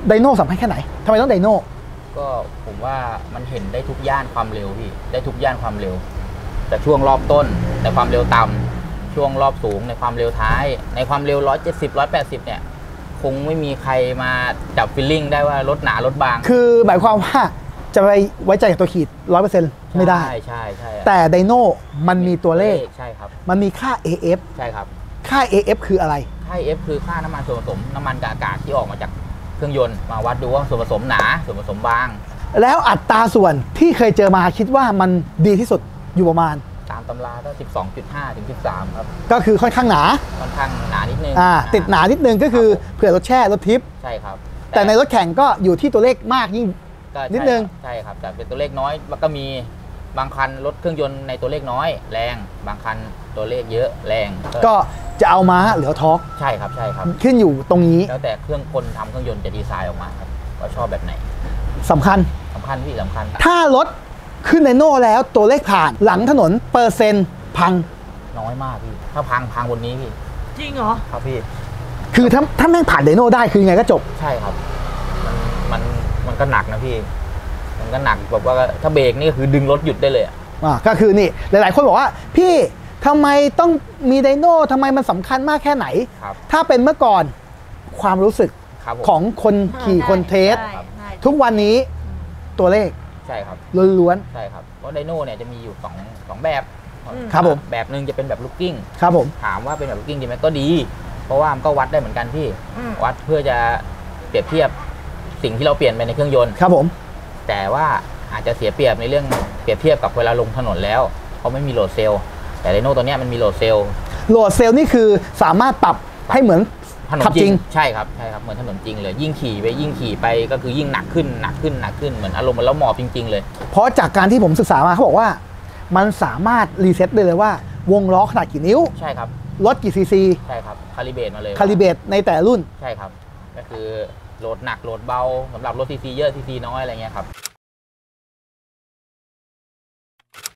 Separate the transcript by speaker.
Speaker 1: ไดโน่สำคัญแค่ไหนทำไมต้องไดโน่
Speaker 2: ก็ผมว่ามันเห็นได้ทุกย่านความเร็วพี่ได้ทุกย่านความเร็วแต่ช่วงรอบต้นในความเร็วต่ำช่วงรอบสูงในความเร็วท้ายในความเร็ว170 180เนี่ยคงไม่มีใครมาจับฟีลลิ่งได้ว่ารถหนารถบาง
Speaker 1: คือหมายความว่าจะไปไว้ใจกับตัวขีด 100% ไม่ได้
Speaker 2: ใช่
Speaker 1: แต่ไดโน่มันมีตัวเลข
Speaker 2: ใช่ครับ
Speaker 1: มันมีค่า AF
Speaker 2: ใช่ครับ
Speaker 1: ค่า AF คืออะไร
Speaker 2: ค่า AF คือค่าน้ำมันส่วนผสมน้ำมันกับอากาศที่ออกมาจากเครื่องยนต์มาวัดดูว่าส่วนผสมหนาส่วนผสมบาง
Speaker 1: แล้วอัตราส่วนที่เคยเจอมาคิดว่ามันดีที่สุดอยู่ประมาณ
Speaker 2: ตามตำราก็ 12.5 ถึง 13 ครับ
Speaker 1: ก็คือค่อนข้างหนา
Speaker 2: ค่อนข้างหนานิดนึง
Speaker 1: ติดหนานิดนึงก็คือเผื่อรถแช่รถทิป
Speaker 2: ใช่ครับ
Speaker 1: แต่ในรถแข่งก็อยู่ที่ตัวเลขมากยิ่งนิดนึง
Speaker 2: ใช่ครับแต่เป็นตัวเลขน้อยแล้วก็มีบางคันรถเครื่องยนต์ในตัวเลขน้อยแรงบางคันตัวเลขเยอะแรง
Speaker 1: ก็จะเอาม้าหรือทอร์ก
Speaker 2: ใช่ครับใช่ครับ
Speaker 1: ขึ้นอยู่ตรงนี้
Speaker 2: แล้วแต่เครื่องคนทำเครื่องยนต์จะดีไซน์ออกมาครับว่าชอบแบบไหน
Speaker 1: สำคัญ
Speaker 2: พี่สำคัญ
Speaker 1: ถ้ารถขึ้นไดโน่แล้วตัวเลขผ่านหลังถนนเปอร์เซ็นต์พัง
Speaker 2: น้อยมากพี่ถ้าพังบนนี้พี่
Speaker 3: จริงเหรอ
Speaker 2: ครับพี่
Speaker 1: คือถ้าแม่งผ่านไดโน่ได้คือไงก็จบ
Speaker 2: ใช่ครับมันก็หนักนะพี่มันก็หนักแบบว่าถ้าเบรกนี่คือดึงรถหยุดได้เลย
Speaker 1: ก็คือนี่หลายๆคนบอกว่าพี่ทำไมต้องมีไดโน่ทำไมมันสำคัญมากแค่ไหนถ้าเป็นเมื่อก่อนความรู้สึกของคนขี่คนเทสทุกวันนี้ตัวเลข
Speaker 2: ใช่ครับ
Speaker 1: ล้วน
Speaker 2: ๆใช่ครับเพราะไดโน่เนี่ยจะมีอยู่สองแบบ
Speaker 1: ครับผม
Speaker 2: แบบหนึ่งจะเป็นแบบลูกกิ้ง
Speaker 1: ครับผม
Speaker 2: ถามว่าเป็นแบบลูกกิ้งดีไหมก็ดีเพราะว่ามันก็วัดได้เหมือนกันพี่วัดเพื่อจะเปรียบเทียบสิ่งที่เราเปลี่ยนไปในเครื่องยนต์
Speaker 1: ครับผม
Speaker 2: แต่ว่าอาจจะเสียเปรียบในเรื่องเปรียบเทียบกับเวลาลงถนนแล้วเพราะไม่มีโหลดเซลล์แต่ไดโน่ตัวนี้มันมีโหลดเซลล์
Speaker 1: นี่คือสามารถปรับให้เหมือน
Speaker 2: ขับจริงใช่ครับเหมือนถนนจริงเลยยิ่งขี่ไปก็คือยิ่งหนักขึ้นเหมือนอารมณ์มันแล้วหมอบจริงๆเลย
Speaker 1: เพราะจากการที่ผมศึกษามาเขาบอกว่ามันสามารถรีเซ็ตได้เลยว่าวงล้อขนาดกี่นิ้ว
Speaker 2: ใช่ครับ
Speaker 1: รถกี่ซีซี
Speaker 2: ใช่ครับคาลิเบรตมาเลย
Speaker 1: คาลิเบรตในแต่รุ่น
Speaker 2: ใช่ครับก็คือโหลดหนักโหลดเบาสำหรับรถซีซีเยอะซีซีน้อยอะไรเงี้ยครับ